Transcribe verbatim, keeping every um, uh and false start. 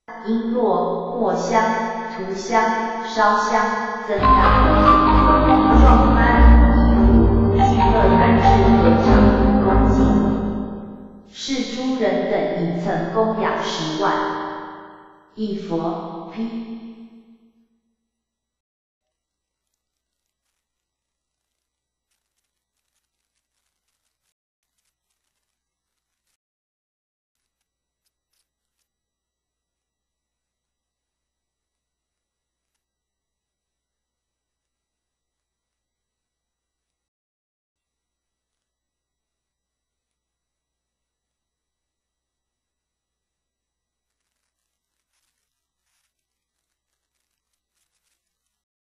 璎珞、墨香、涂香、烧香，增大壮观仪服，俱乐赶至合场恭敬。是诸人等以曾供养十万。一佛 P